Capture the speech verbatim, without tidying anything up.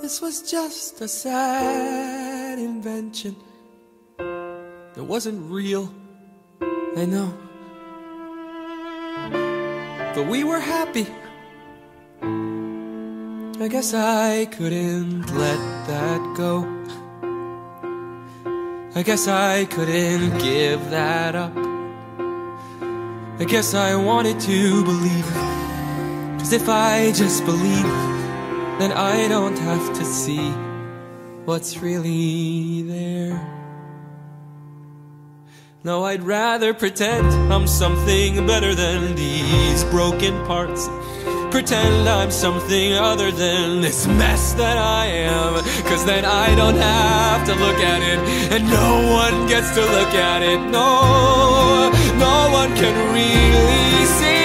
this was just a sad invention. It wasn't real, I know, but we were happy. I guess I couldn't let that go. I guess I couldn't give that up. I guess I wanted to believe, 'cause if I just believe, then I don't have to see what's really there. No, I'd rather pretend I'm something better than these broken parts. Pretend I'm something other than this mess that I am, 'cause then I don't have to look at it, and no one gets to look at it. No, no one can really see